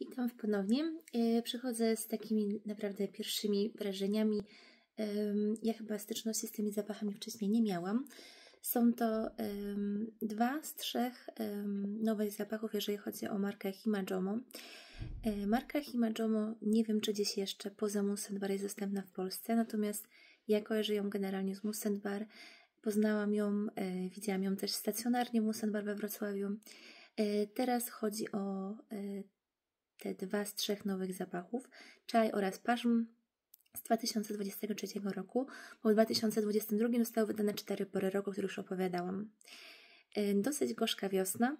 Witam ponownie. Przychodzę z takimi naprawdę pierwszymi wrażeniami. Ja chyba styczności z tymi zapachami wcześniej nie miałam. Są to 2 z 3 nowych zapachów, jeżeli chodzi o markę Himajomo. Marka Himajomo nie wiem, czy gdzieś jeszcze poza Mousse & Bar jest dostępna w Polsce, natomiast ja kojarzę ją generalnie z Mousse & Bar. Poznałam ją, widziałam ją też stacjonarnie w Mousse & Bar we Wrocławiu. Teraz chodzi o te 2 z 3 nowych zapachów, czaj oraz parzm z 2023 roku, bo w 2022 zostały wydane 4 pory roku, o których już opowiadałam. Dosyć gorzka wiosna.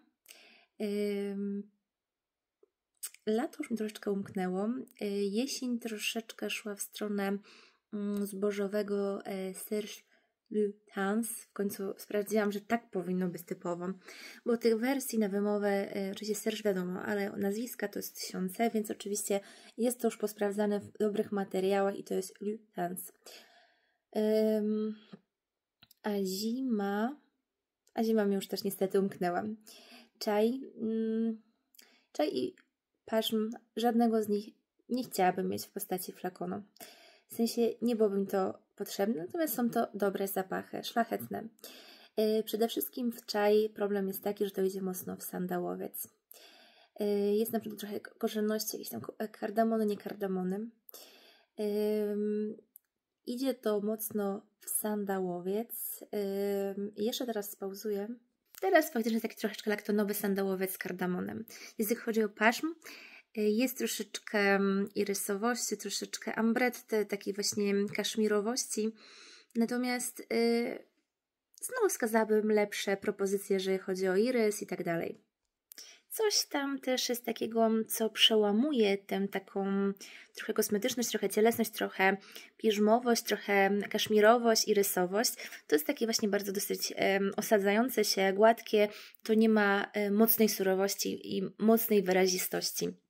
Lato już mi troszeczkę umknęło. Jesień troszeczkę szła w stronę zbożowego Serge Lutens. W końcu sprawdziłam, że tak powinno być typowo, bo tych wersji na wymowę oczywiście Serge wiadomo, ale nazwiska to jest tysiące, więc oczywiście jest to już posprawdzane w dobrych materiałach i to jest Lutens. A zima mi już też niestety umknęła. Czaj i parzm, żadnego z nich nie chciałabym mieć w postaci flakonu. W sensie nie byłoby mi to potrzebne, natomiast są to dobre zapachy, szlachetne. Przede wszystkim w czaj problem jest taki, że to idzie mocno w sandałowiec. Jest na przykład trochę korzenności, jakieś tam kardamony, nie kardamony. Idzie to mocno w sandałowiec. Jeszcze teraz spauzuję. Teraz faktycznie jest taki troszeczkę laktonowy sandałowiec z kardamonem. Jeśli chodzi o parzm, jest troszeczkę irysowości, troszeczkę ambretty, takiej właśnie kaszmirowości. Natomiast znowu wskazałabym lepsze propozycje, jeżeli chodzi o irys i tak dalej. Coś tam też jest takiego, co przełamuje tę taką trochę kosmetyczność, trochę cielesność, trochę piżmowość, trochę kaszmirowość, irysowość. To jest takie właśnie bardzo dosyć osadzające się, gładkie. To nie ma mocnej surowości i mocnej wyrazistości.